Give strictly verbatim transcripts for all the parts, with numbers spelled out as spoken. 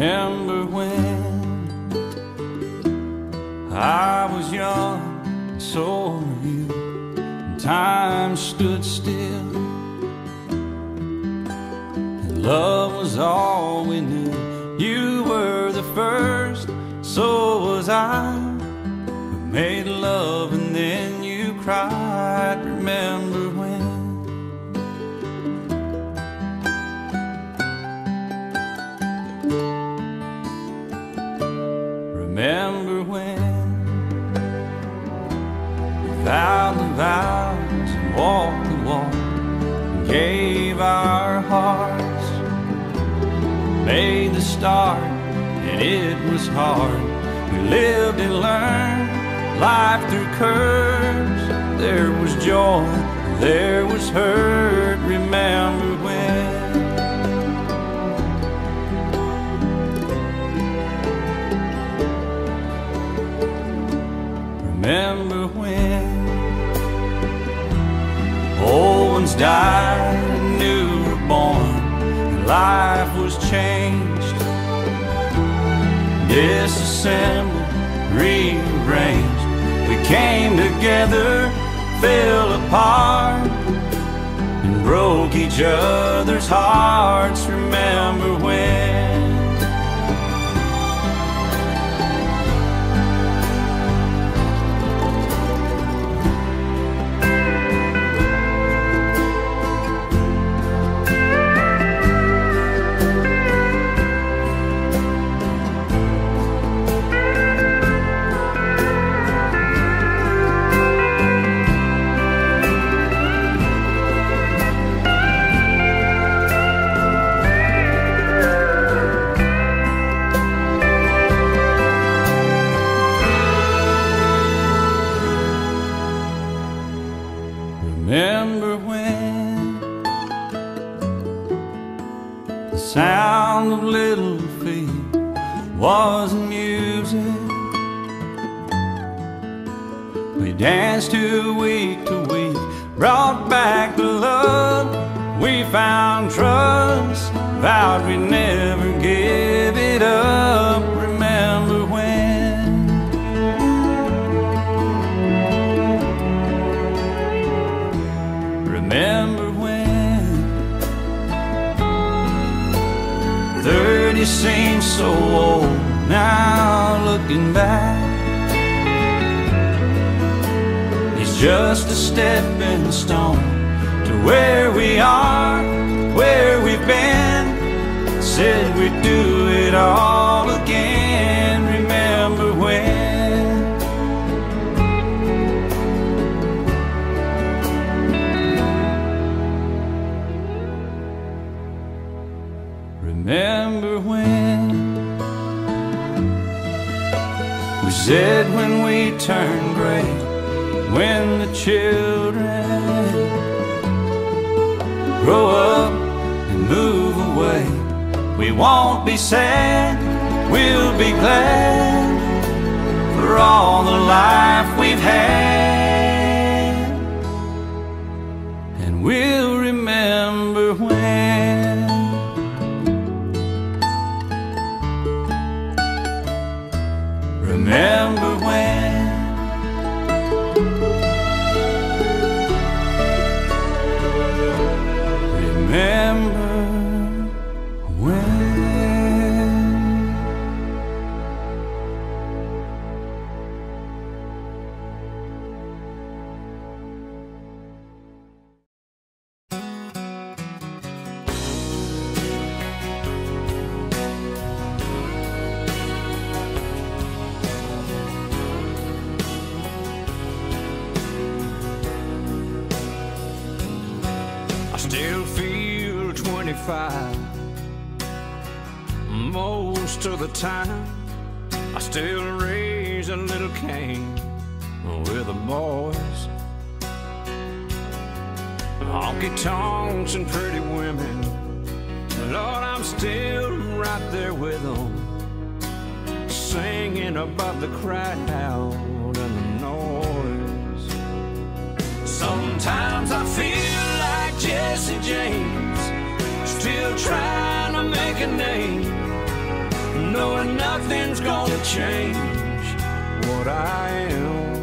Remember when I was young, and so were you, and time stood still, and love was all we knew. You were the first, so was I. We made love and then you cried. Remember when? Remember when we vowed the vows and walked the walk and gave our hearts, made the start, and it was hard. We lived and learned life through curves. There was joy, there was hurt. Remember when? Remember when old ones died and new were born, and life was changed, disassembled, rearranged. We came together, fell apart, and broke each other's hearts. Remember when? Remember when the sound of little feet was music? We danced to week to week, brought back the love. We found trust, vowed we'd never give it up. Remember when? Remember when thirty seems so old now, looking back. It's just a stepping stone to where we are, where we've been. Said we'd do it all again. Remember when? Remember when we said when we turn gray, when the children grow up and move away, we won't be sad, we'll be glad for all the life we've had. And we'll remember when. Remember when? Remember when? Still feel twenty-five most of the time. I still raise a little Cain with the boys. Honky tonks and pretty women, Lord, I'm still right there with them, singing above the crowd and the noise. Sometimes I feel like Jesse James, still trying to make a name. knowing nothing's gonna change what I am.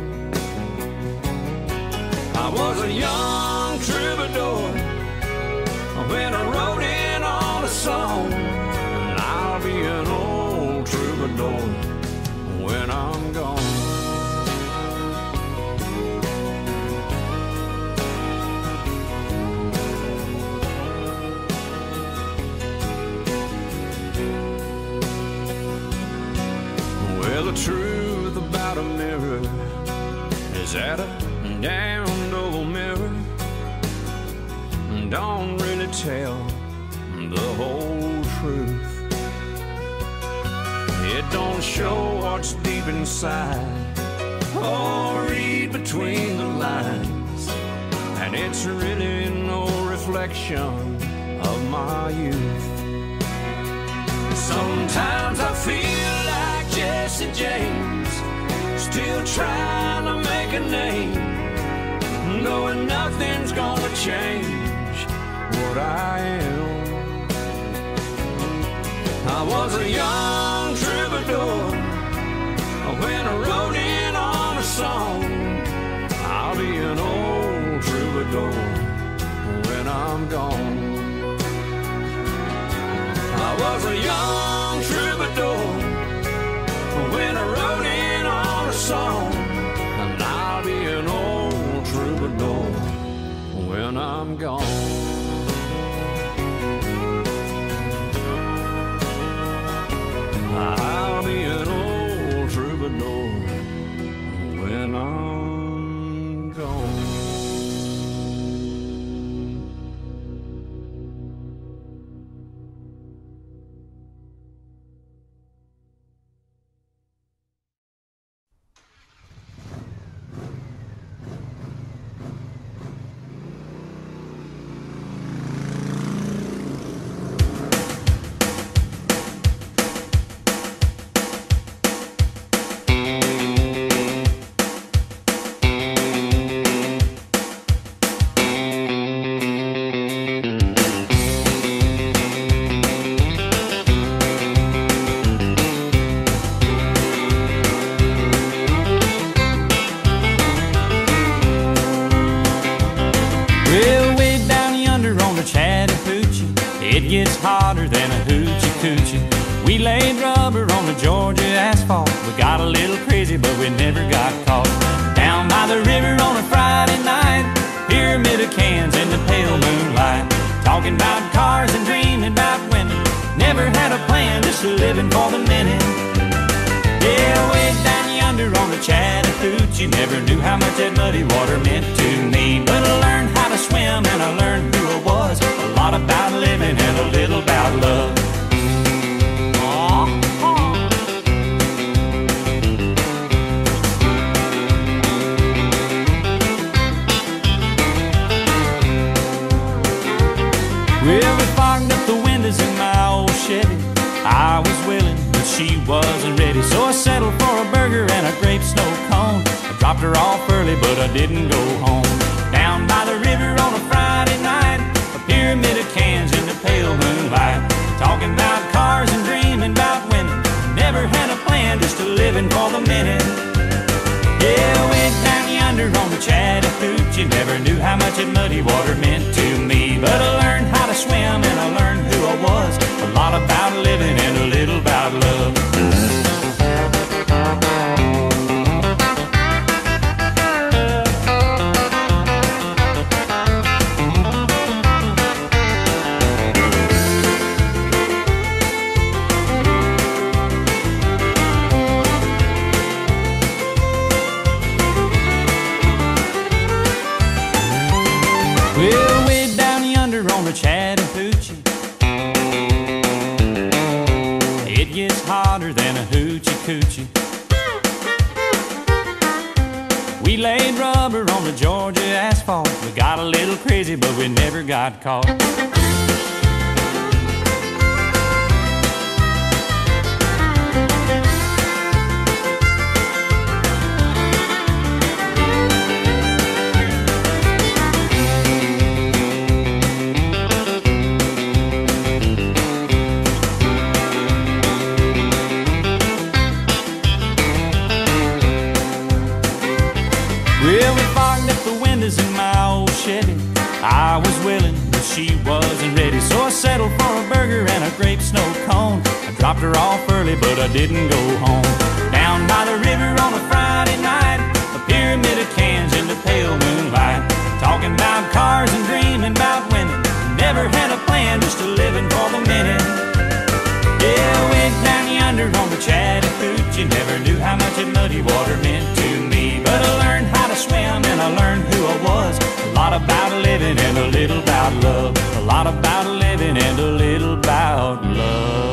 I was a young troubadour when I wrote in on a song, and I'll be an old troubadour when I'm gone. Well, the truth about a mirror is that a damned old mirror don't really tell the whole truth. It don't show what's deep inside or read between the lines, and it's really no reflection of my youth. Sometimes I feel like Jesse James, still trying to make a name, knowing nothing's gonna change what I am. I was a young troubadour when I wrote in on a song. I'll be an old troubadour when I'm gone. I was a young troubadour when I wrote in on a song, and I'll be an old troubadour when I'm gone. I'll be an old troubadour when I'm gone. It gets hotter than a hoochie coochie. We laid rubber on the Georgia asphalt. We got a little crazy, but we never got caught. Down by the river on a Friday night, pyramid of cans in the pale moonlight, talking about cars and dreaming about women. Never had a plan, just living for the minute. Yeah, way down yonder on the Chattahoochee, never knew how much that muddy water meant to me. But I learned how to swim and I learned who I was. A lot about living and a little about love. Well, we fogged up the windows in my old Chevy. I was willing, but she wasn't ready, so I settled for a burger and a grape snow cone. I dropped her off early, but I didn't go home. Down by the river on a Friday night, a pyramid of cans in the pale moonlight, talking about cars and dreaming about women. Never had a plan, just a living for the minute. Yeah, way down yonder on the Chattahoochee, never knew how much that muddy water meant to me. But I learned how to swim and I learned who I was. A lot about living and a little about love. Well, way down yonder on the Chattahoochee, it gets hotter than a hoochie coochie. We laid rubber on the Georgia asphalt. We got a little crazy, but we never got caught. she wasn't ready, so I settled for a burger and a grape snow cone. I dropped her off early, but I didn't go home. Down by the river on a Friday night, a pyramid of cans in the pale moonlight, talking about cars and dreaming about women. Never had a plan, just a living for the minute. Yeah, I went down yonder on the Chattahoochee. Never knew how much that muddy water meant to me, but I learned how to swim and I learned who I was. A lot about living and a little about love. A lot about living and a little about love.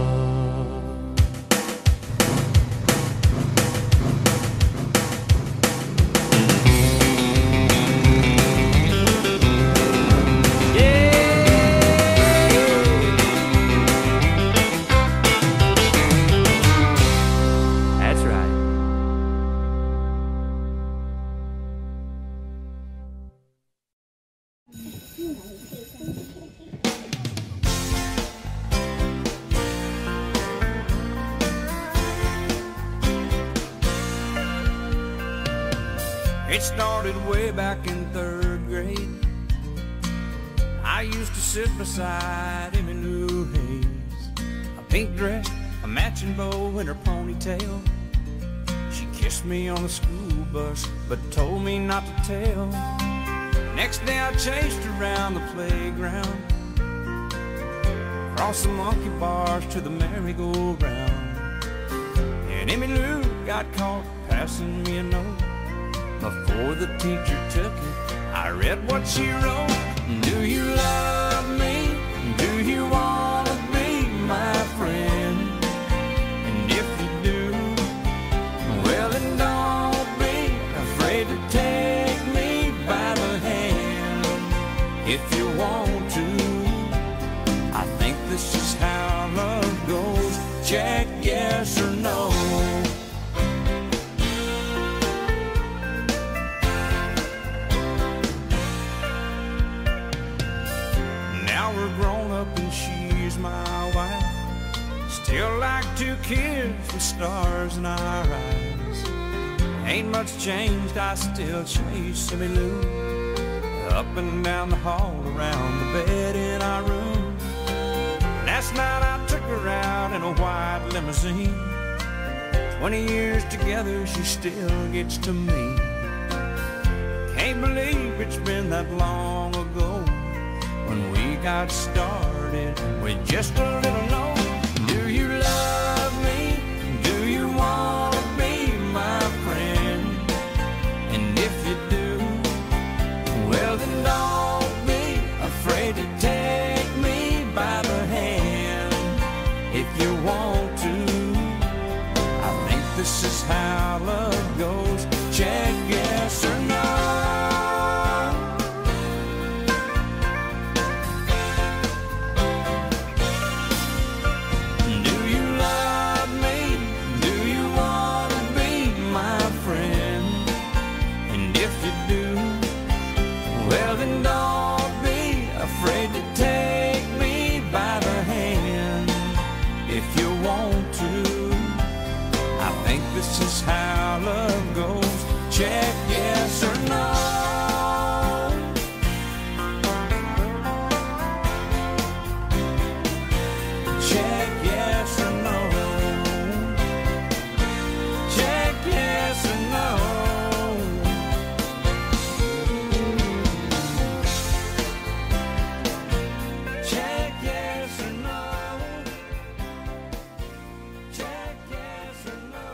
It started way back in third grade. I used to sit beside Emmylou Hayes, a pink dress, a matching bow in her ponytail. She kissed me on the school bus, but told me not to tell. Next day I chased her around the playground, across the monkey bars to the merry-go-round. And Emmylou got caught passing me a note. Before the teacher took it, I read what she wrote. Do you love me? Do you want to be my friend? And if you do, well then don't be afraid to take me by the hand. If you want to, I think this is how love goes. Check yes or no. Still like two kids with stars in our eyes. Ain't much changed, I still chase Emmylou up and down the hall, around the bed in our room. Last night I took her out in a white limousine. Twenty years together, she still gets to me. Can't believe it's been that long ago when we got started with just a little note. Do you love me? Do you want to be my friend? And if you do, well then don't be afraid to take me by the hand. If you want to, I think this is how love goes. Check yes or no. This is how love goes. Check yes or no. Check yes or no. Check yes or no. Check yes or no. Check yes or no.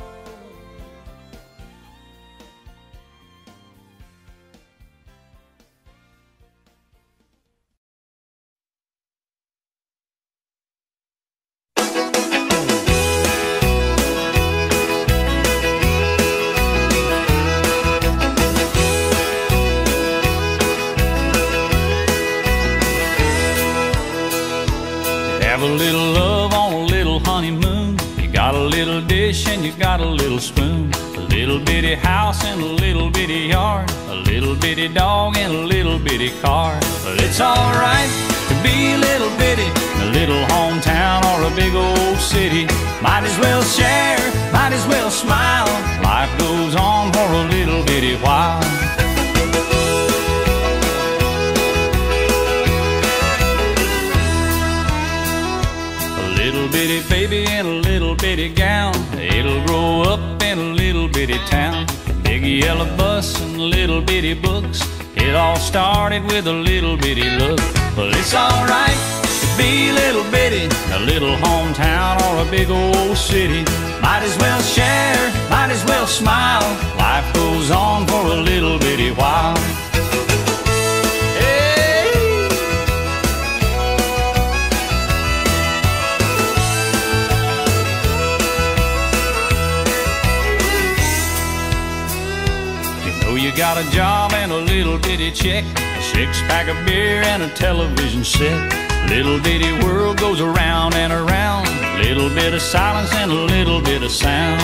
Have a little love on a little honeymoon. You got a little dish and you got a little spoon. A little bitty house and a little bitty yard. A little bitty dog and a little bitty car. But it's alright to be a little bitty in a little hometown or a big old city. Might as well share, might as well smile. Life goes on for a little bitty while. Little bitty baby in a little bitty gown, it'll grow up in a little bitty town. Big yellow bus and little bitty books, it all started with a little bitty look. Well, it's alright to be little bitty, a little hometown or a big old city. Might as well share, might as well smile. Life goes on for a little bitty while. You got a job and a little bitty check, a six-pack of beer and a television set. Little bitty world goes around and around, little bit of silence and a little bit of sound.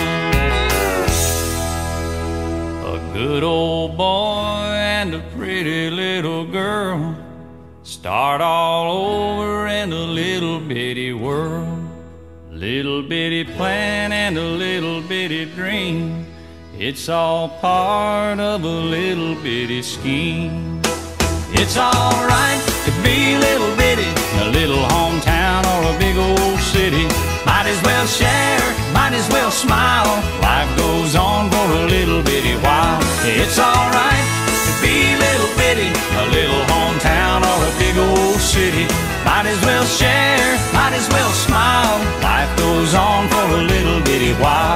A good old boy and a pretty little girl start all over in a little bitty world. Little bitty plan and a little bitty dream, it's all part of a little bitty scheme. It's alright to be little bitty, a little hometown or a big old city. Might as well share, might as well smile. Life goes on for a little bitty while. It's alright to be little bitty, a little hometown or a big old city. Might as well share, might as well smile. Life goes on for a little bitty while.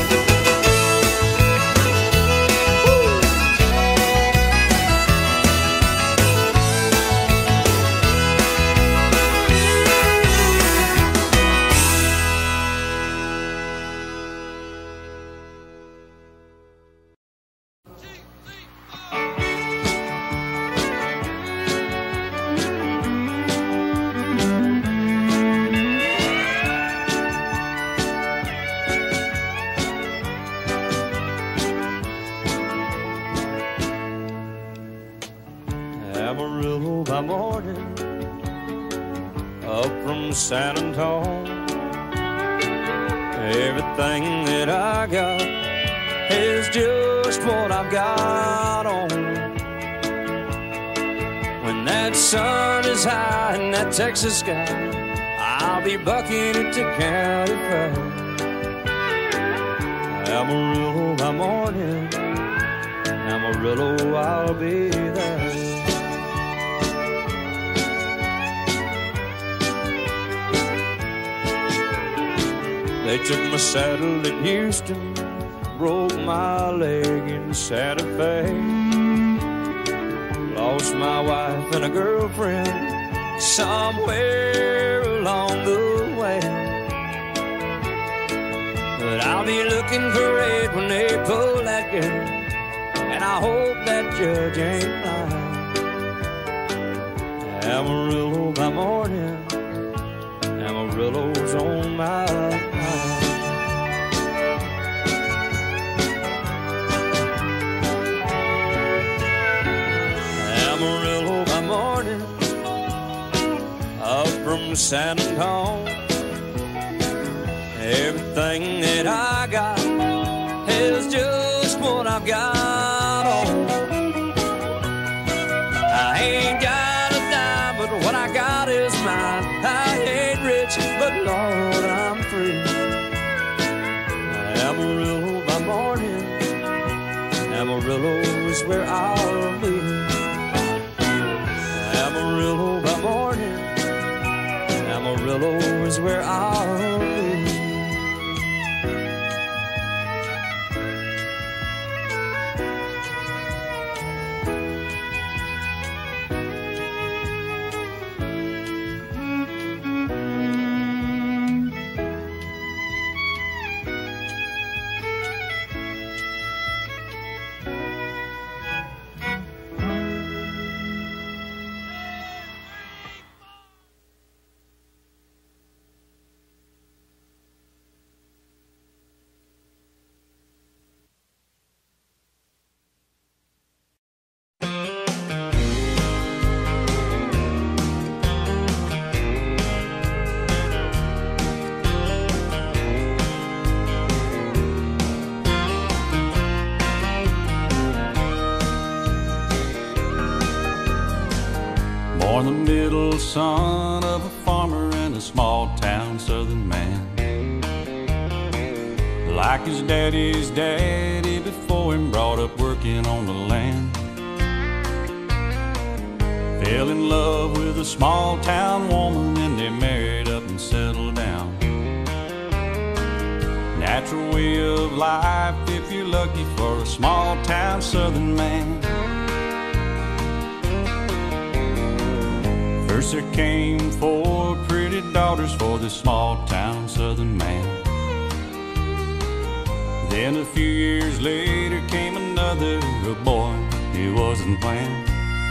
Amarillo by morning, up from San Antonio. Everything that I got is just what I've got on. When that sun is high in that Texas sky, I'll be bucking at the county fair. Amarillo by morning, Amarillo, I'll be there. They took my saddle in Houston, broke my leg in Santa Fe. Lost my wife and a girlfriend somewhere along the way. But I'll be looking for it when they pull that gun, and I hope that judge ain't lying. Amarillo by morning, Amarillo's on my mind. Amarillo by morning, up from San Antonio. Everything that I got is just what I've got on. I ain't got a dime, but what I got is mine. I ain't rich, but Lord, I'm free. Amarillo by morning, Amarillo is where I'll be. Amarillo by morning, Amarillo is where I'll be. Born the middle son of a farmer and a small town southern man. Like his daddy's daddy before him, brought up working on the land. Fell in love with a small town woman and they married up and settled down. Natural way of life if you're lucky for a small town southern man. First there came four pretty daughters for this small town southern man. Then a few years later came another, a boy he wasn't planned.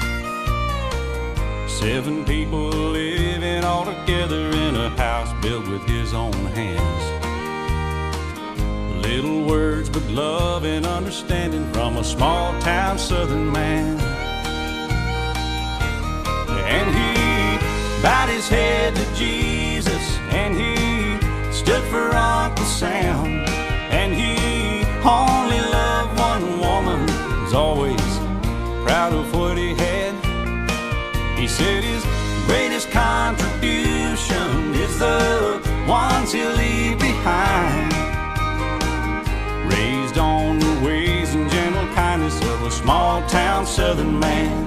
Seven people living all together in a house built with his own hands. Little words but love and understanding from a small town southern man. And he bowed his head to Jesus, and he stood for Uncle Sam. And he only loved one woman, was always proud of what he had. He said his greatest contribution is the ones he'll leave behind. Raised on the ways and gentle kindness of a small town southern man.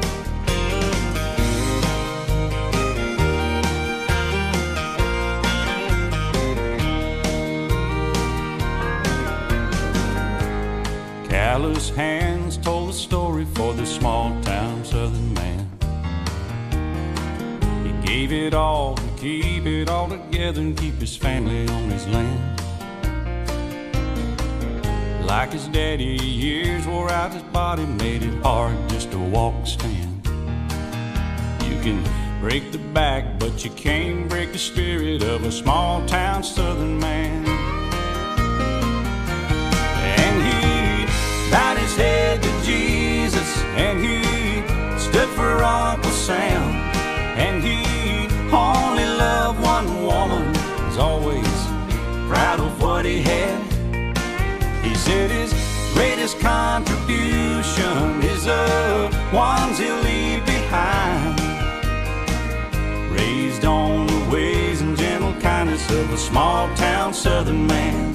Callous hands told the story for this small town southern man. He gave it all to keep it all together and keep his family on his land. Like his daddy, years wore out his body, made it hard just to walk and stand. You can break the back, but you can't break the spirit of a small town southern man. And he bowed his head to Jesus, and he stood for Uncle Sam. And he only loved one woman, was always proud of what he had. He said his greatest contribution is the ones he'll leave behind. Raised on the ways and gentle kindness of a small town southern man.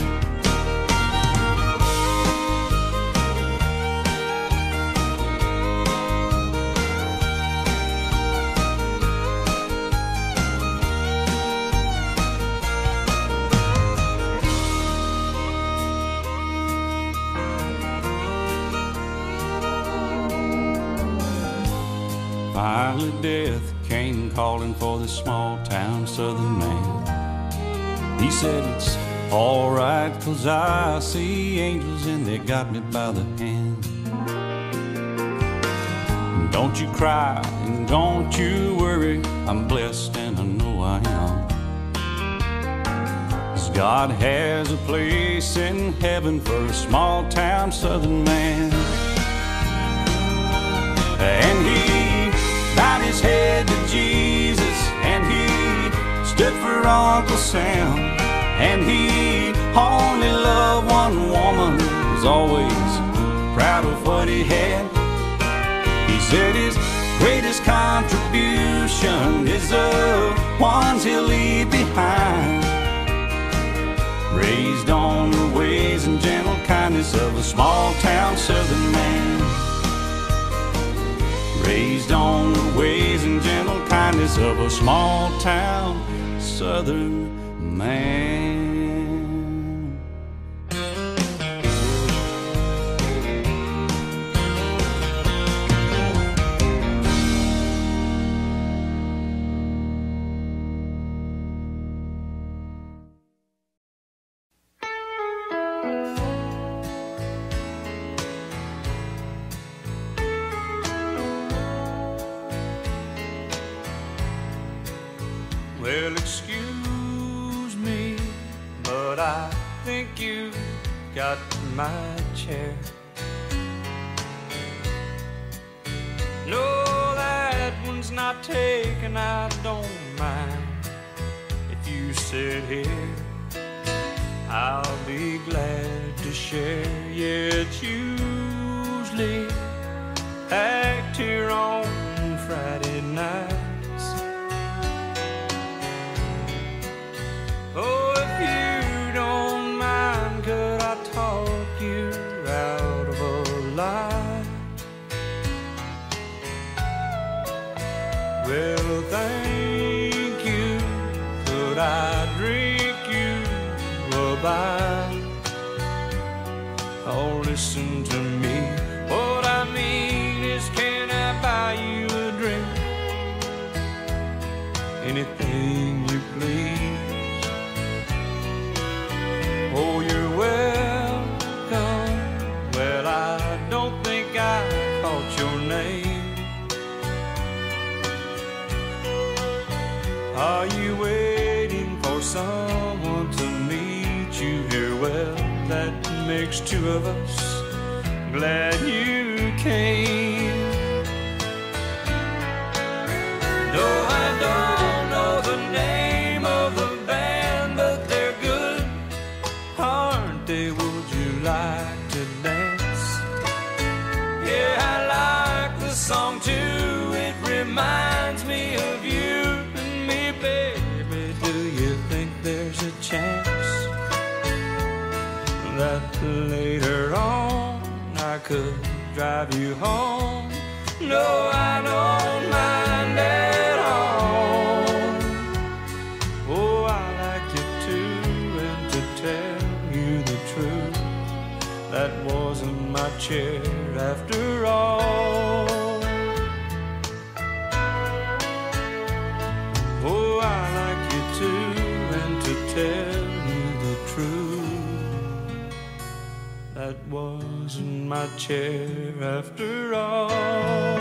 Finally death came calling for this small town southern man. He said it's alright, 'cause I see angels and they got me by the hand. Don't you cry and don't you worry, I'm blessed and I know I am. 'Cause God has a place in heaven for a small town southern man. And he bowed his head to Jesus, and he stood for Uncle Sam. And he only loved one woman, was always proud of what he had. He said his greatest contribution is the ones he'll leave behind. Raised on the ways and gentle kindness of a small town southern man. Raised on the ways and gentle kindness of a small town southern man. Well, excuse me, but I think you got my chair. No, that one's not taken, I don't mind. If you sit here, I'll be glad to share. Yeah, it's usually packed here on Friday nights. could I drink you a bite? Oh, listen to me. What I mean is, can I buy you a drink? Anything you please. Oh, you're welcome. Well, I don't think I caught your name. Are you waiting for someone to meet you here? Well, that makes two of us. Glad you came. No, I don't know the name of the band, but they're good, aren't they? Would you like to dance? Yeah, I like the song too. It reminds me of you and me, baby. Do you think there's a chance that later on I could drive you home? No, I don't mind at all. Oh, I like you too, and to tell you the truth, that wasn't my chair after all. Oh, I like you too, and to tell you the truth, that wasn't my chair after all.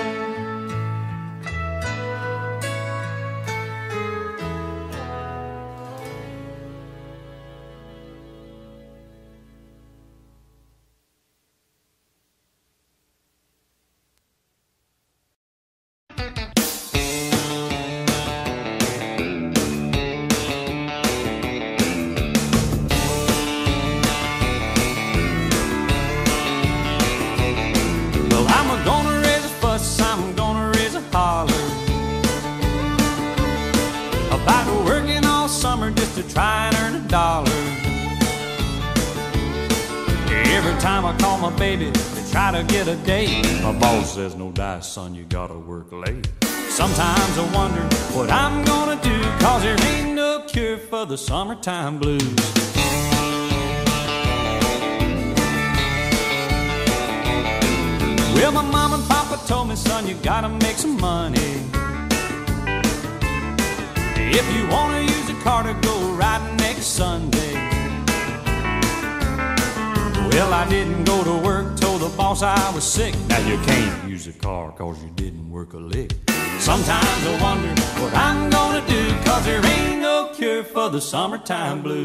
Just to try and earn a dollar. Every time I call my baby to try to get a date, my boss says, no dice, son, you gotta work late. Sometimes I wonder what I'm gonna do, cause there ain't no cure for the summertime blues. Well, my mom and papa told me, son, you gotta make some money. If you wanna use a car to go riding next Sunday. Well, I didn't go to work, told the boss I was sick. Now you can't use a car cause you didn't work a lick. Sometimes I wonder what I'm gonna do, cause there ain't no cure for the summertime blues.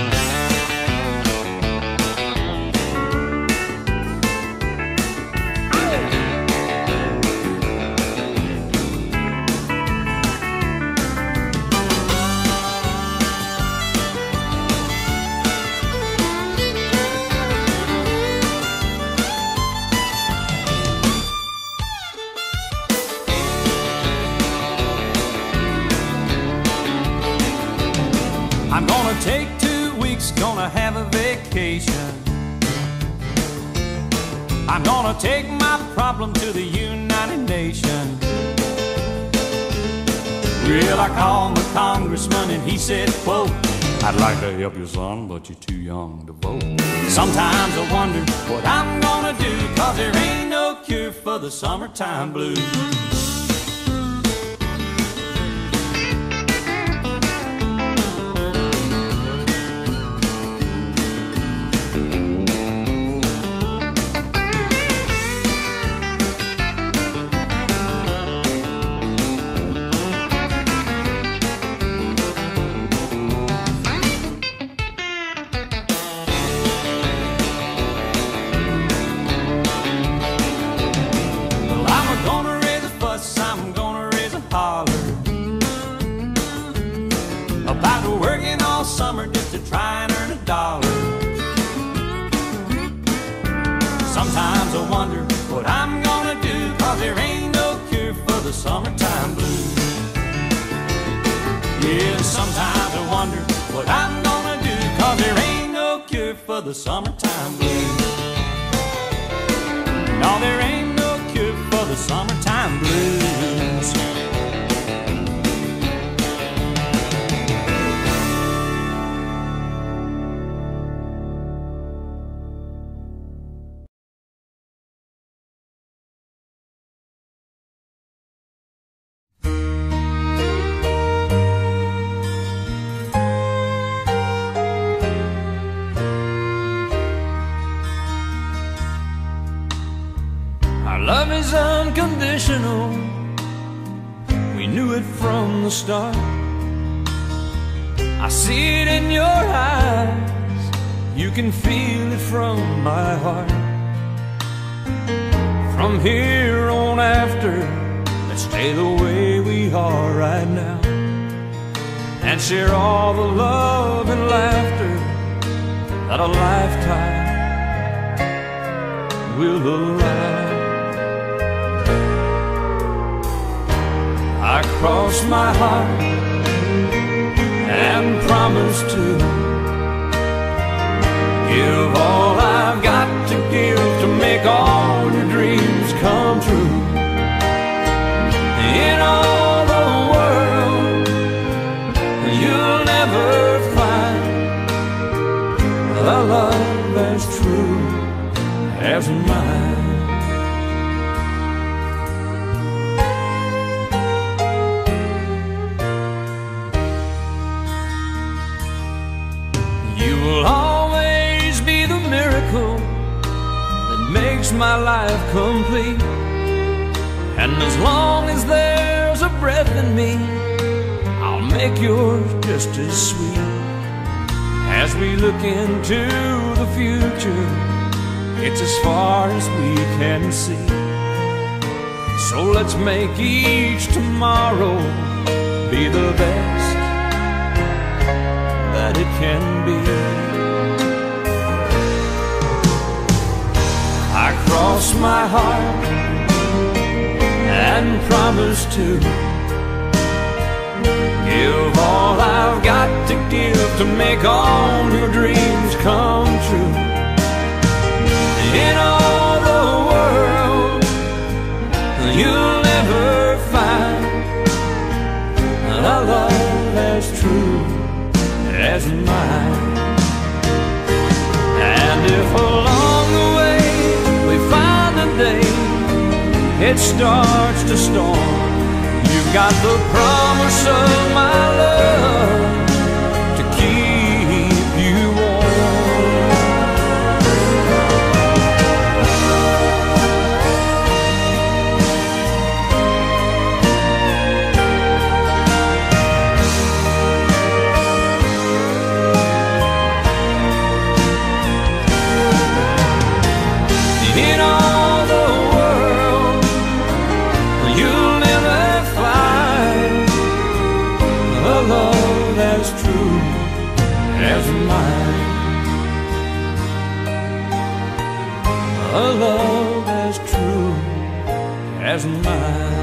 I'm gonna take two weeks, gonna have a vacation. I'm gonna take my problem to the United Nations. Well, I called my congressman and he said, quote, I'd like to help you, son, but you're too young to vote. Sometimes I wonder what I'm gonna do, cause there ain't no cure for the summertime blues. About working all summer just to try and earn a dollar. Sometimes I wonder what I'm gonna do, cause there ain't no cure for the summertime blues. Yeah, sometimes I wonder what I'm gonna do, cause there ain't no cure for the summertime blues. No, there ain't no cure for the summertime blues. is unconditional. We knew it from the start. I see it in your eyes, you can feel it from my heart. From here on after, let's stay the way we are right now, and share all the love and laughter that a lifetime will allow. I cross my heart and promise to give all I've got to give to make all your dreams come true. In all the world, you'll never find a love as true as mine. You will always be the miracle that makes my life complete. And as long as there's a breath in me, I'll make yours just as sweet. As we look into the future, it's as far as we can see. So let's make each tomorrow be the best that it can be. I cross my heart and promise to give all I've got to give to make all your dreams come true. In all the world, you'll never find a love as true as mine. And if along the way we find a day it starts to storm, you've got the promise of my love to keep you warm. In all the world, you'll never find a love as true as mine. A love as true as mine.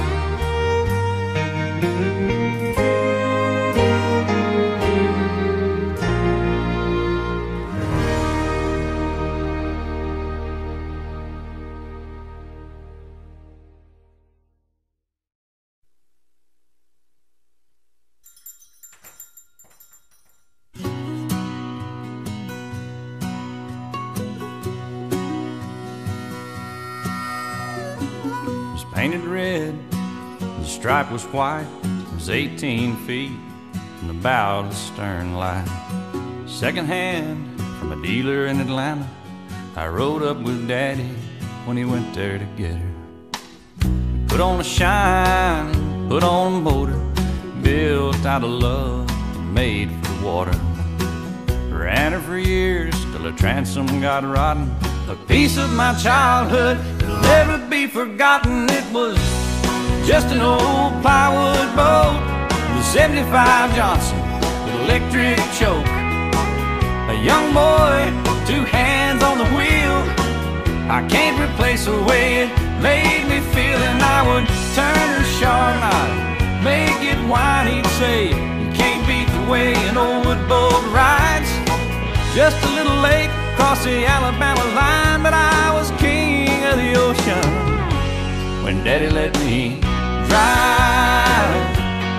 Painted red, the stripe was white. It was eighteen feet from the bow to the stern light. Second hand from a dealer in Atlanta, I rode up with Daddy when he went there to get her. Put on a shine, put on a motor, built out of love and made for the water. Ran her for years till her transom got rotten, a piece of my childhood that'll never be forgotten. It was just an old plywood boat, the seventy-five Johnson with electric choke. A young boy, two hands on the wheel. I can't replace the way it made me feel. And I would turn her sharp and I'd make it whine. He'd say, you can't beat the way an old wood boat rides. Just a little late across the Alabama line, but I was king of the ocean when Daddy let me drive.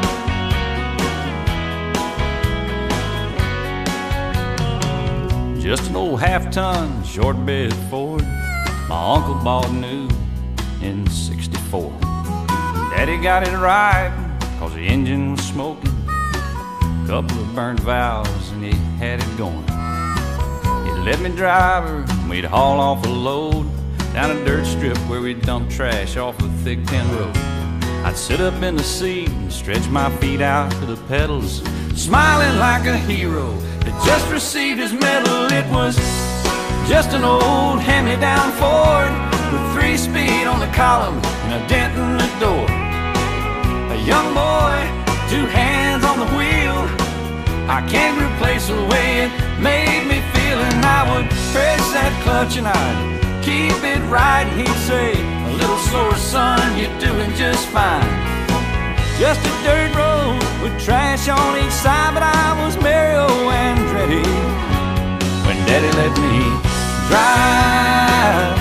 Just an old half-ton short bed Ford my uncle bought new in sixty-four. Daddy got it right cause the engine was smoking, couple of burned valves and he had it going. He let me drive her and we'd haul off a load down a dirt strip where we'd dump trash off a thick tin road. I'd sit up in the seat and stretch my feet out to the pedals, smiling like a hero that just received his medal. It was just an old hand-me-down Ford with three speed on the column and a dent in the door. A young boy, two hands on the wheel. I can't replace the way it made me feel. And I would press that clutch and I'd keep it right, and he'd say, a little slower, son, you're doing just fine. Just a dirt road with trash on each side, but I was Mario Andretti when Daddy let me drive.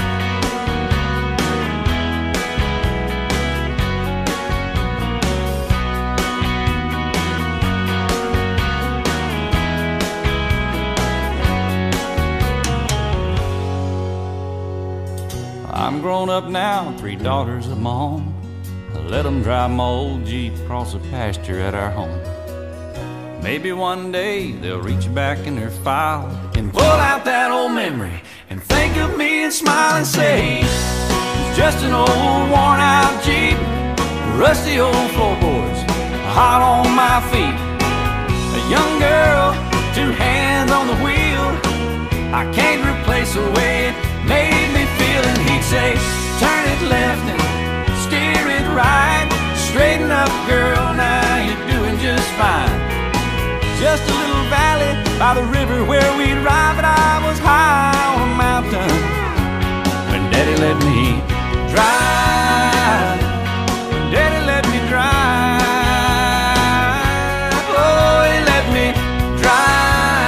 I'm grown up now, three daughters of my own. I let them drive my old Jeep across the pasture at our home. Maybe one day they'll reach back in their file and pull out that old memory and think of me and smile and say, it's just an old worn out Jeep, rusty old floorboards, hot on my feet. A young girl, two hands on the wheel. I can't replace the way it made me feel. And he'd say, turn it left and steer it right. Straighten up, girl, now you're doing just fine. Just a little valley by the river where we'd ride, but I was high on a mountain when Daddy let me drive. When Daddy let me drive. Oh, he let me drive.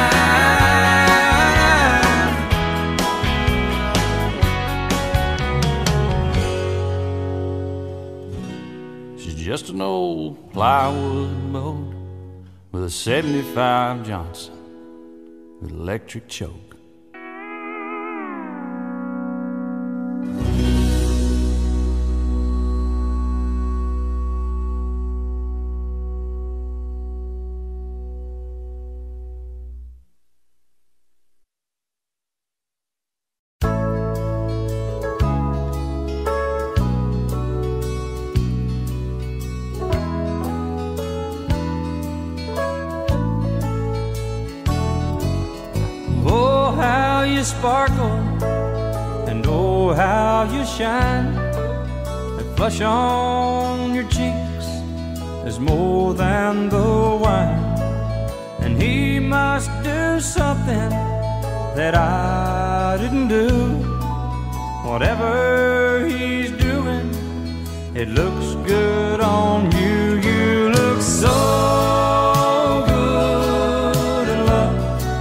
Just an old plywood boat with a seventy-five Johnson with electric choke. You sparkle, and oh how you shine. That flush on your cheeks is more than the wine. And he must do something that I didn't do. Whatever he's doing, it looks good on you. You look so good in love.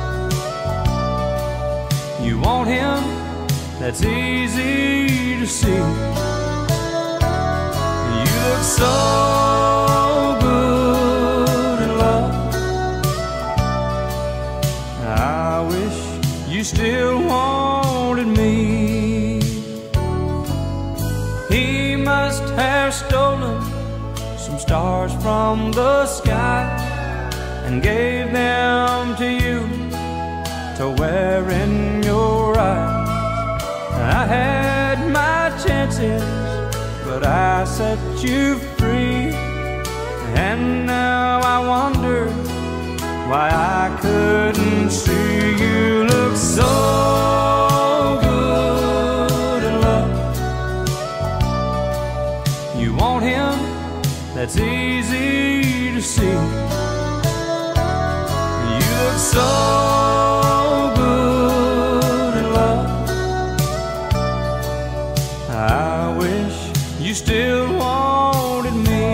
You want him, that's easy to see. You look so good in love. I wish you still wanted me. He must have stolen some stars from the sky and gave them to you to wear in your eyes. I had my chances, but I set you free. And now I wonder why I couldn't see. You look so good in love. You want him, that's easy to see. You look so good in love. I wish you still wanted me.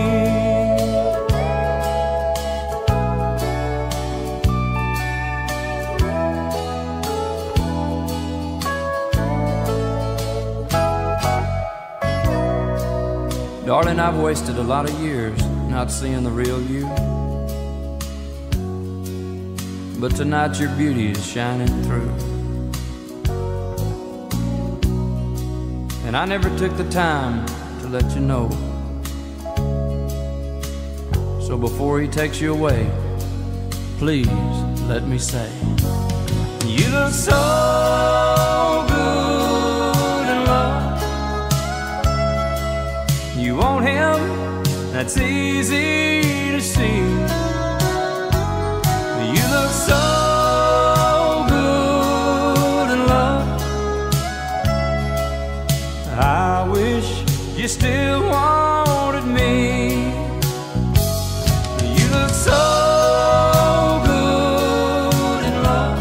Darling, I've wasted a lot of years not seeing the real you. But tonight your beauty is shining through. And I never took the time to let you know. So before he takes you away, please let me say, you look so good in love. that's easy to see. You look so good in love. I wish you still wanted me. You look so good in love.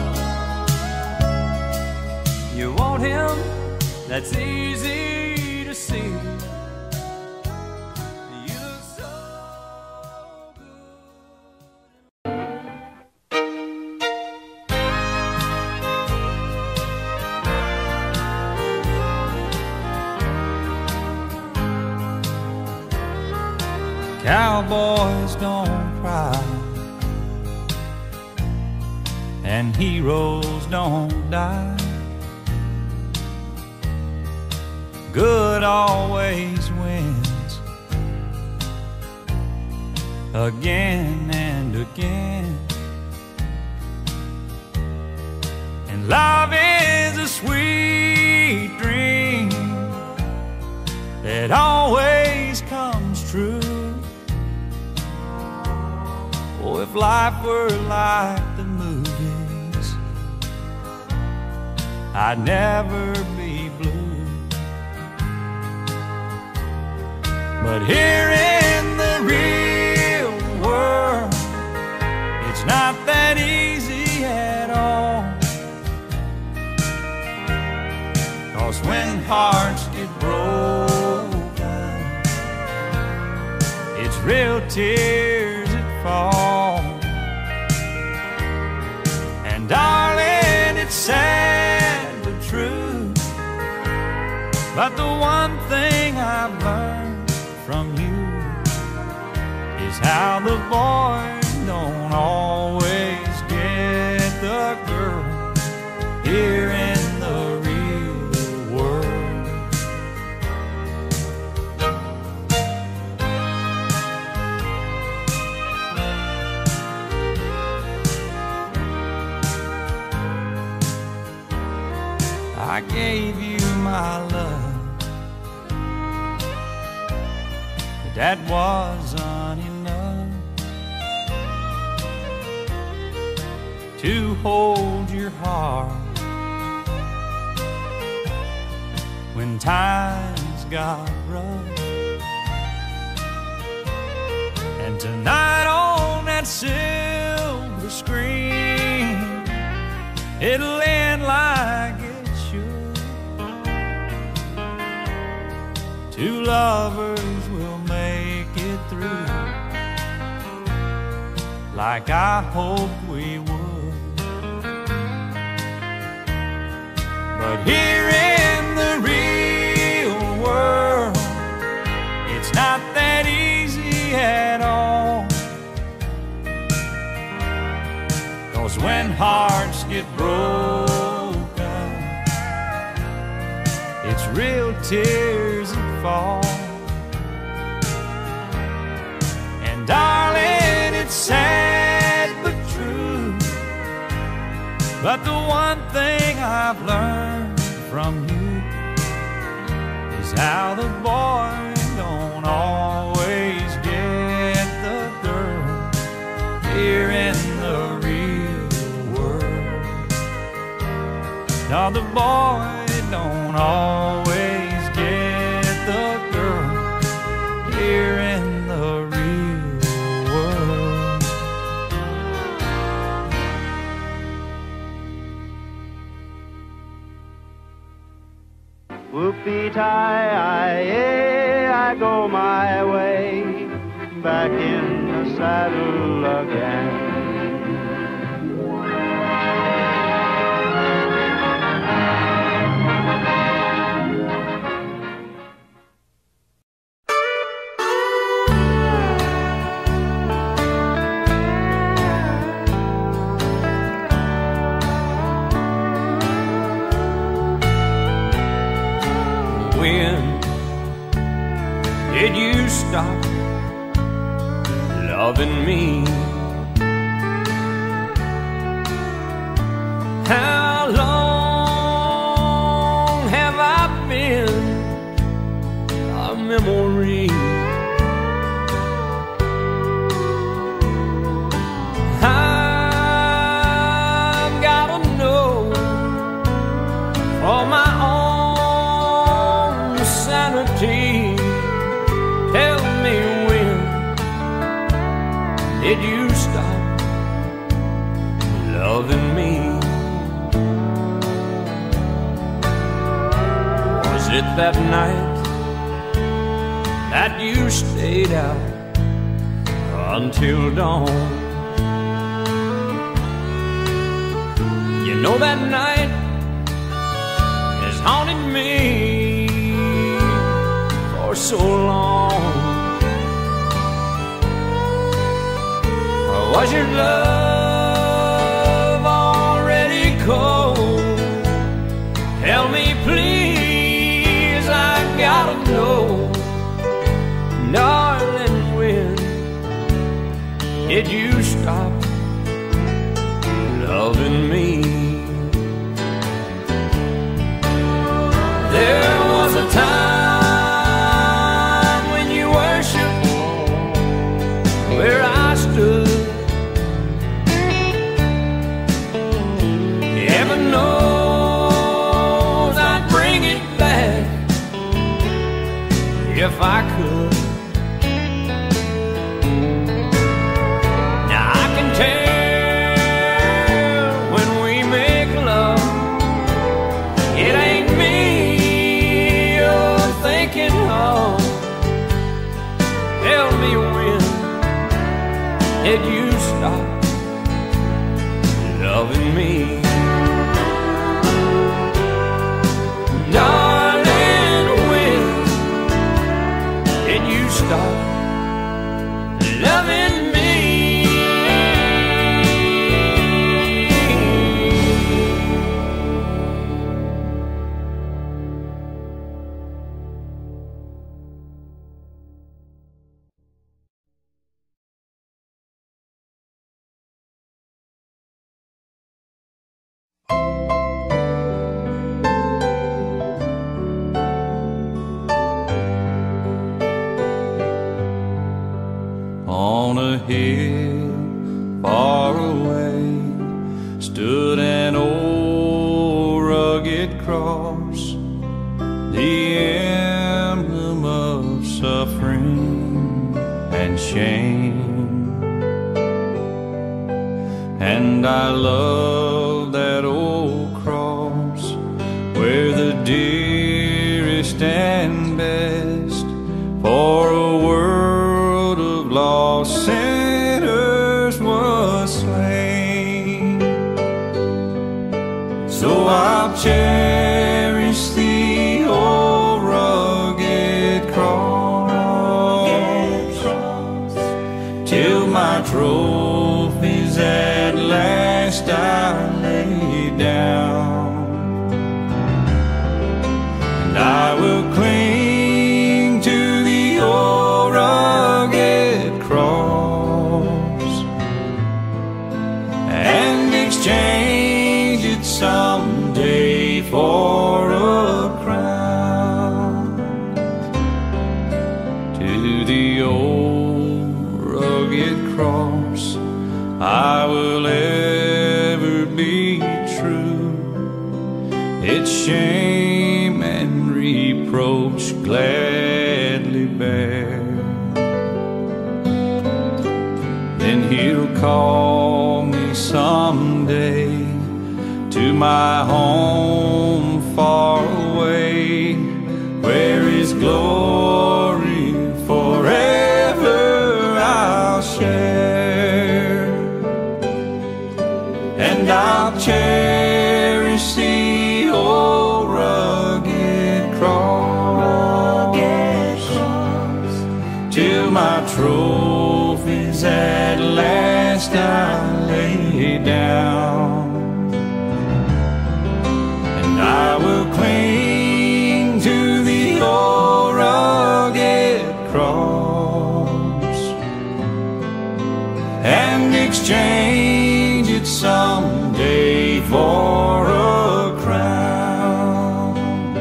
You want him, that's easy to see. You look so Cowboys don't cry, and heroes don't die. Good always wins, again and again. And love is a sweet dream that always comes true. Oh, if life were like the movies, I'd never be blue. But here in the real world, it's not that easy at all. 'Cause when hearts get broken, it's real tears that fall. And darling, it's sad but true, but the one thing I've learned from you is how the boy don't always get the girl here in the real world. I gave you my love, but that wasn't enough to hold your heart when times got rough. And tonight on that silver screen, it'll end like it should. Two lovers will make it through, like I hoped we would. But here in the real world, it's not that easy at all. 'Cause when hearts get broken, it's real tears that fall. And darling, it's sad but true, but the one thing I've learned from you is how the boy don't always get the girl here in the real world. No, the boy don't always get the girl here in the real world. Whoopie-tie-I-ay, I go my way, back in the saddle again. When did you stop loving me? How long have I been a memory? loving me? Was it that night that you stayed out until dawn? You know that night has haunted me for so long. Was your love already cold? Tell me please, I gotta know. Darling, when did you stop loving me? There was a time when you worshiped where I stood. Heaven knows I'd bring it back if I could. Now I can tell when we make love, it ain't me you're thinking of. Tell me when did you stop loving me? Darling, when did you stop loving me? On a hill far away stood an old rugged cross, the emblem of suffering and shame. And I love that old cross where the dearest and best for a world of lost sinners was slain. So I'll cherish the old rugged cross till my trophies at last I lay down. And I will cling to the old rugged cross and exchange it someday for a crown. To the old rugged cross I will ever be true, its shame and reproach gladly bear. Then he'll call me someday to my home far away, where his glory forever I'll share. And I'll cherish the old rugged cross till my trophies at last I lay down. And I will cling to the old rugged cross and exchange it someday for a crown.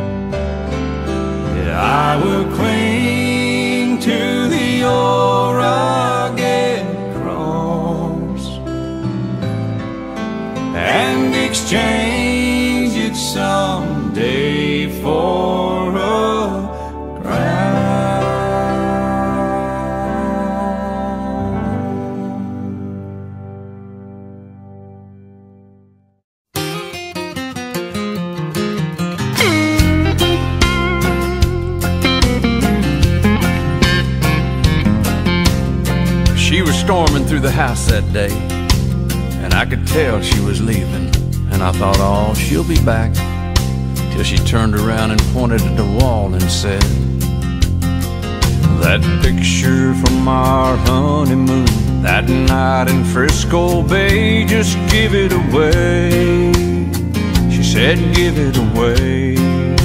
Yeah, I will cling to the old rugged cross and exchange it someday for a crown. storming through the house that day, and I could tell she was leaving. And I thought, oh, she'll be back, till she turned around and pointed at the wall and said, that picture from our honeymoon, that night in Frisco Bay, just give it away. She said, give it away.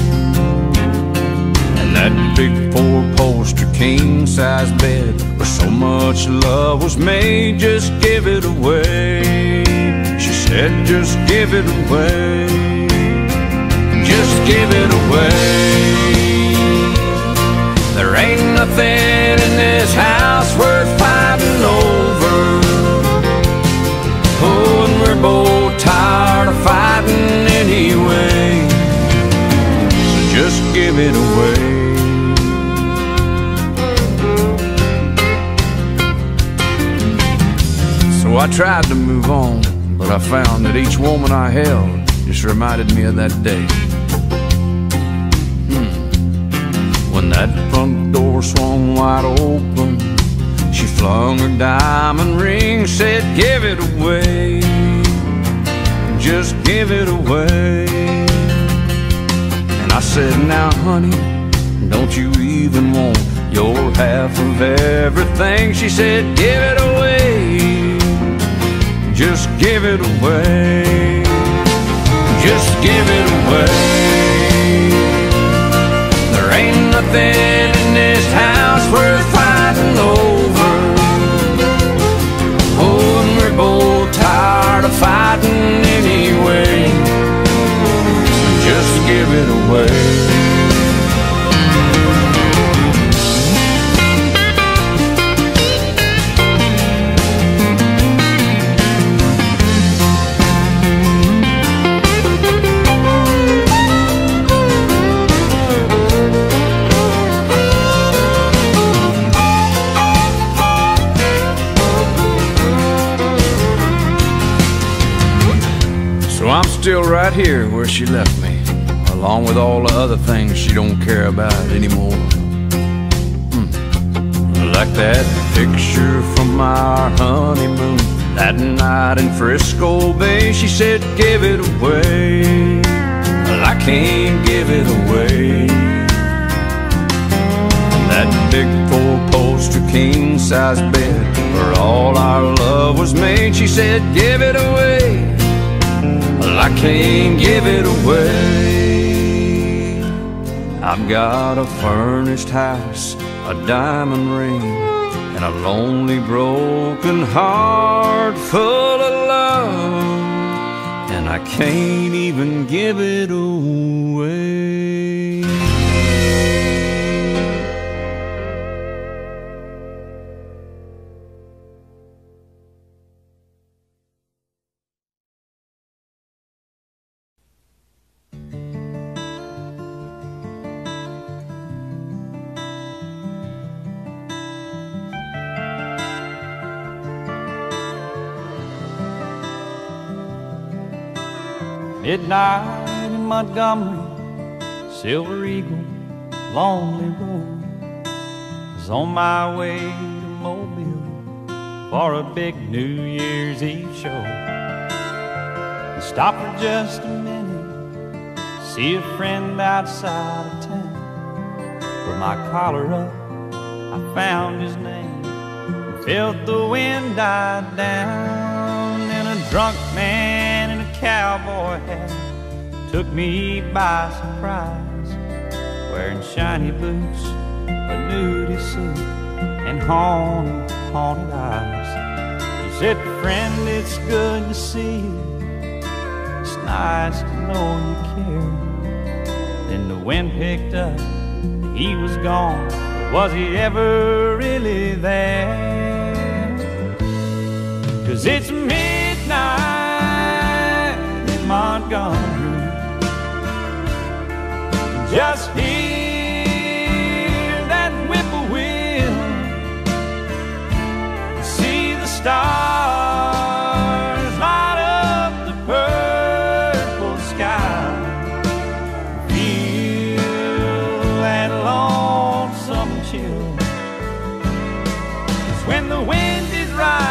And that big four-poster king-size bed where so much love was made, just give it away. She said, just give it away. Just give it away. There ain't nothing in this house worth fighting over. Oh, and we're both tired of fighting anyway. So just give it away. So I tried to move on, but I found that each woman I held just reminded me of that day. When that front door swung wide open, she flung her diamond ring, said, give it away. Just give it away. And I said, now honey, don't you even want your half of everything? She said, give it away. Just give it away. Just give it away. There ain't nothing in this house worth fighting over. Oh, and we're both tired of fighting anyway. So just give it away. I'm still right here where she left me, along with all the other things she don't care about anymore. hmm. Like that picture from our honeymoon, that night in Frisco Bay. She said, give it away. Well, I can't give it away. That big four-poster king-size bed where all our love was made. She said, give it away. Well, I can't give it away. I've got a furnished house, a diamond ring, and a lonely broken heart full of love, and I can't even give it away. Midnight in Montgomery, Silver Eagle, Lonely Road. Was on my way to Mobile for a big New Year's Eve show. And stopped for just a minute, see a friend outside of town. Put my collar up, I found his name, and felt the wind die down. And a drunk man in a cowboy hat took me by surprise, wearing shiny boots, a nudie suit, and haunted, haunted eyes. He said, friend, it's good to see you, it's nice to know you care. Then the wind picked up, he was gone, but was he ever really there? 'Cause it's midnight in Montgomery, just hear that whippoorwill, see the stars light up the purple sky, feel that lonesome chill. 'Cause when the wind is right,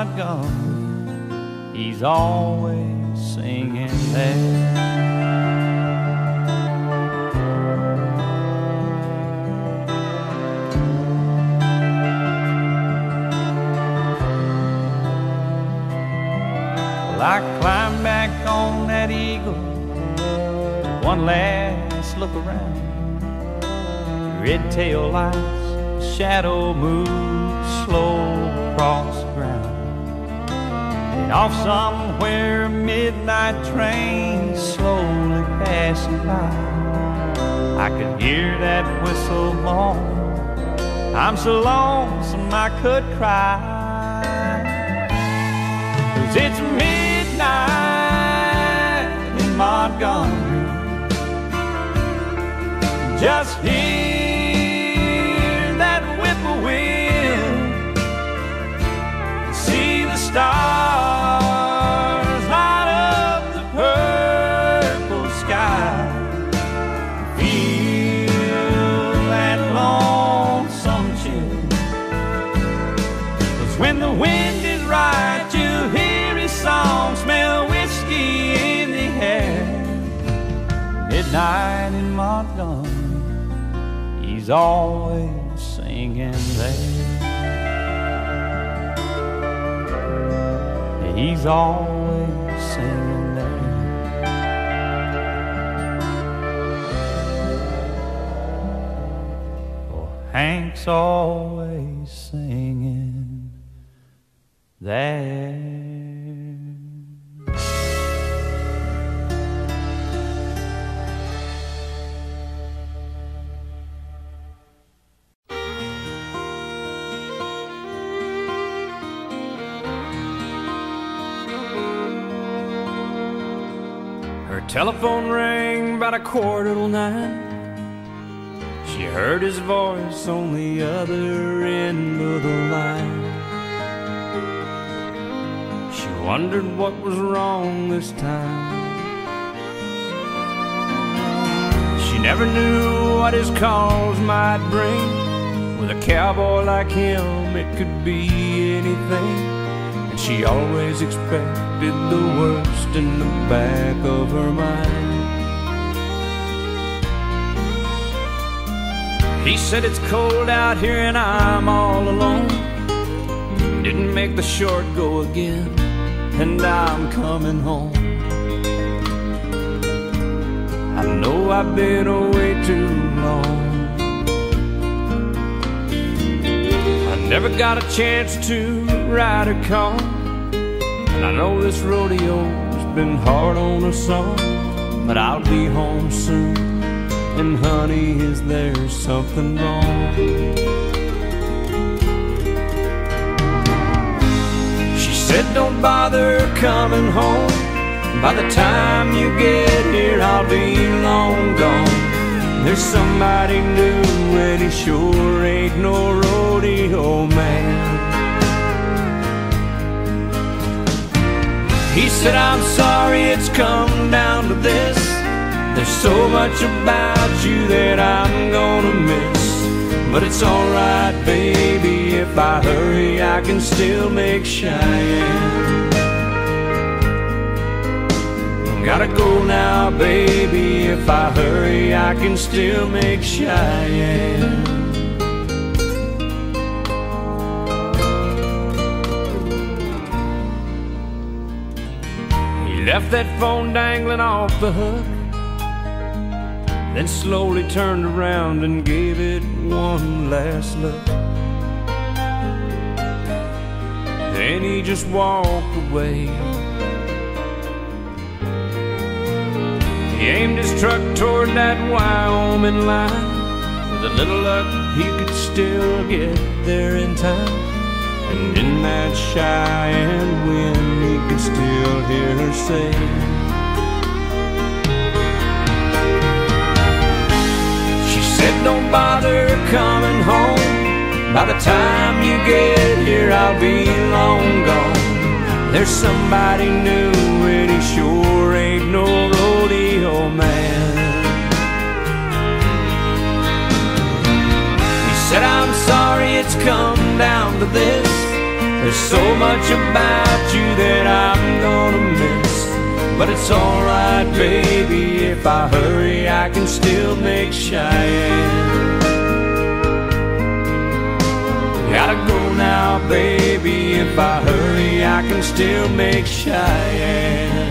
Montgomery, he's always singing there. Well, I climbed back on that eagle, one last look around. Red tail lights, shadow moves slow across the ground. And off somewhere, a midnight train slowly passing by. I could hear that whistle moan. I'm so lonesome I could cry. 'Cause it's midnight in Montgomery. Just hear that whippoorwill, see the stars light up the purple sky, feel that lonesome chill. 'Cause when the wind is right, you hear his song, smell whiskey in the air. Midnight in Montgomery, he's always singing there. He's always singing there. Oh, Hank's always singing there. Telephone rang about a quarter till nine. She heard his voice on the other end of the line. She wondered what was wrong this time. She never knew what his calls might bring. With a cowboy like him, it could be anything. She always expected the worst in the back of her mind. He said it's cold out here and I'm all alone. Didn't make the short go again, and I'm coming home. I know I've been away too long. I never got a chance to ride a car, and I know this rodeo's been hard on us all. But I'll be home soon, and honey, is there something wrong? She said don't bother coming home. By the time you get here, I'll be long gone. There's somebody new, and he sure ain't no rodeo man. He said, I'm sorry it's come down to this. There's so much about you that I'm gonna miss. But it's alright, baby, if I hurry, I can still make Cheyenne. Gotta go now, baby, if I hurry, I can still make Cheyenne. Left that phone dangling off the hook, then slowly turned around and gave it one last look. Then he just walked away. He aimed his truck toward that Wyoming line. With a little luck, he could still get there in time. And in that Cheyenne wind, he could still hear her say, she said, don't bother coming home. By the time you get here, I'll be long gone. There's somebody new, and he sure ain't no rodeo man. He said, I'm sorry it's come down to this. There's so much about you that I'm gonna miss, but it's alright, baby, if I hurry, I can still make Cheyenne. Gotta go now, baby, if I hurry, I can still make Cheyenne.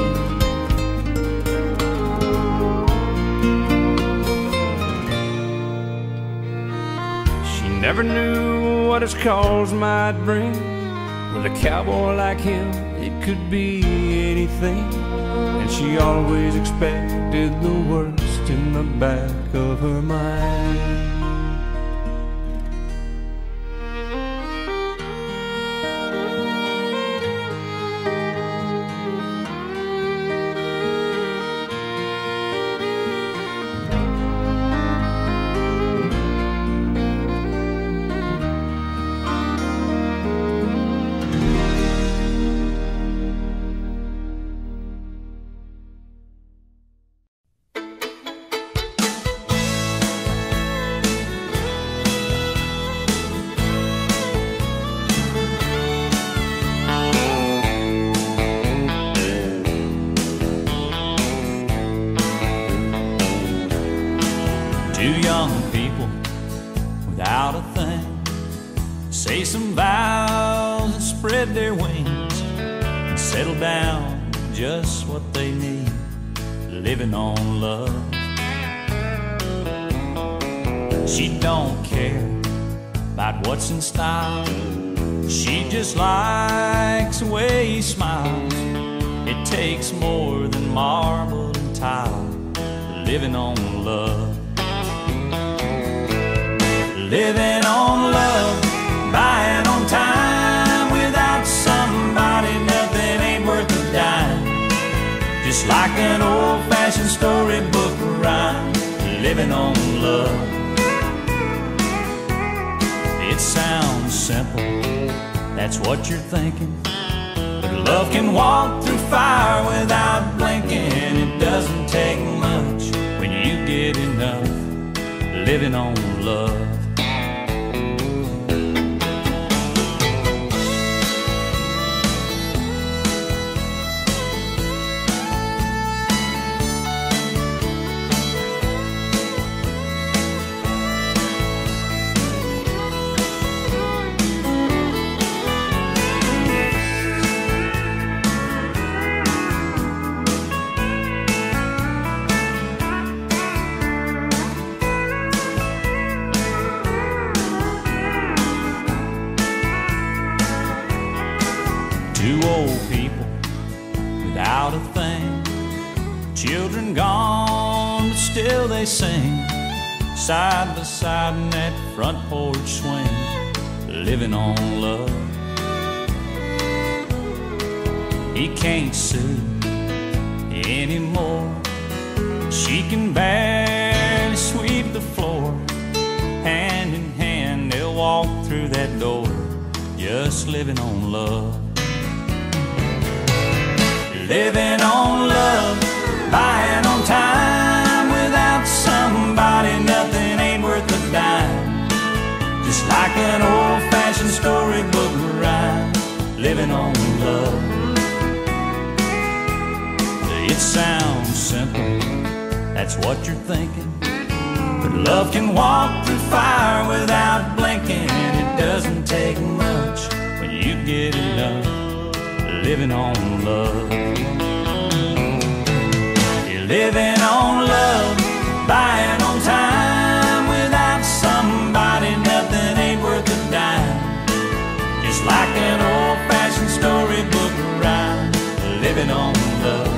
She never knew what his calls might bring. With a cowboy like him, it could be anything. And she always expected the worst in the back of her mind. Two young people without a thing say some vows and spread their wings and settle down with just what they need, living on love. She don't care about what's in style. She just likes the way he smiles. It takes more than marble and tile, living on love. Living on love, buying on time. Without somebody, nothing ain't worth a dime. Just like an old-fashioned storybook rhyme, living on love. It sounds simple, that's what you're thinking, but love can walk through fire without blinking. It doesn't take much when you get enough, living on love. Two old people without a thing, children gone, but still they sing, side by side in that front porch swing, living on love. He can't sue anymore. She can barely sweep the floor. Hand in hand they'll walk through that door, just living on love. Living on love, buying on time. Without somebody, nothing ain't worth a dime. Just like an old-fashioned storybook rhyme, living on love. It sounds simple, that's what you're thinking, but love can walk through fire without blinking. It doesn't take much when you get enough, living on love. You're living on love, buying on time. Without somebody, nothing ain't worth a dime. Just like an old-fashioned storybook rhyme, living on love.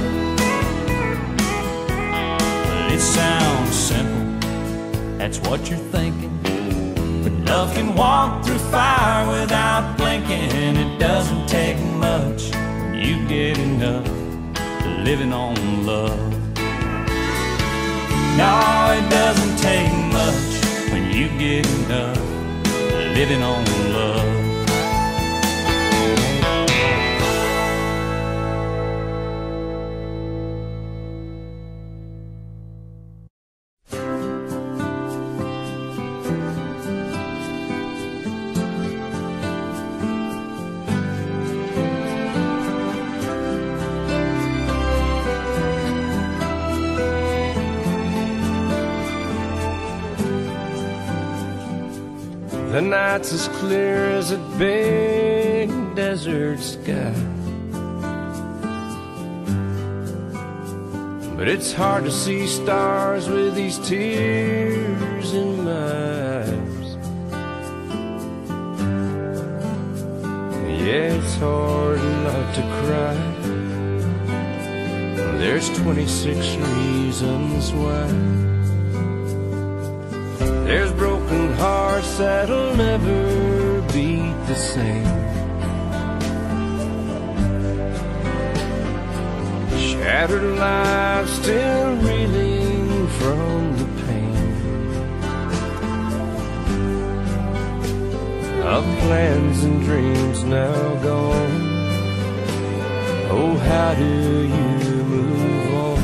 It sounds simple, that's what you're thinking, but love can walk through fire without blinking. It doesn't take much when you get enough, living on love. No, it doesn't take much when you get enough, living on love. The night's as clear as a big desert sky. But it's hard to see stars with these tears in my eyes. Yeah, it's hard not to cry. There's twenty-six reasons why. There's broken hearts that'll never beat the same. Shattered lives still reeling from the pain of plans and dreams now gone. Oh, how do you move on?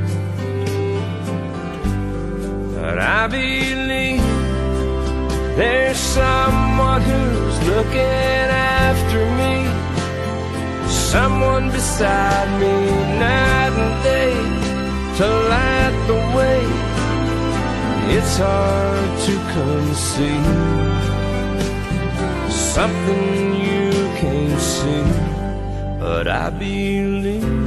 But I believe there's someone who's looking after me, someone beside me night and day to light the way. It's hard to conceive something you can't see, but I believe.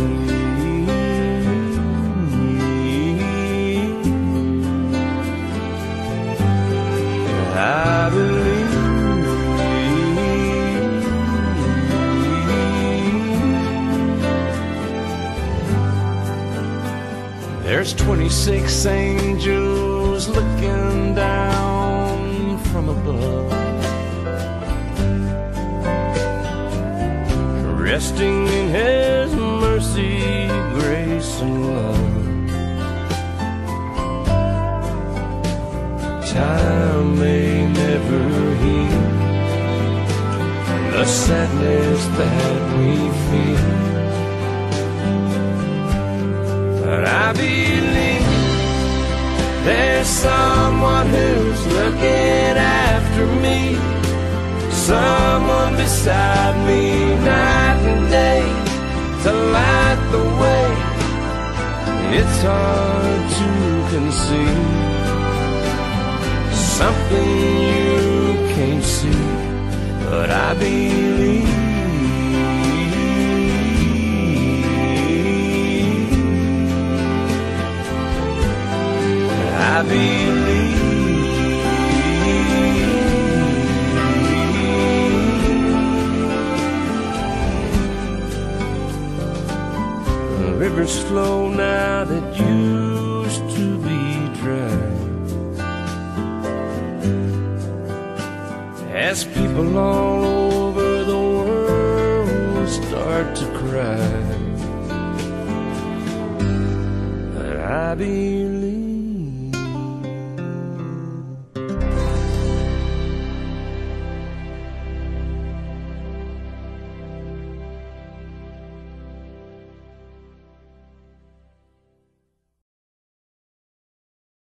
I believe. There's twenty-six angels looking down from above, resting in His mercy, grace, and love. Time may never heal the sadness that we feel, but I believe there's someone who's looking after me, someone beside me night and day to light the way. It's hard to conceive something you can't see, but I believe. I believe. Rivers flow now that used to be dry, as people all over the world start to cry. But I believe.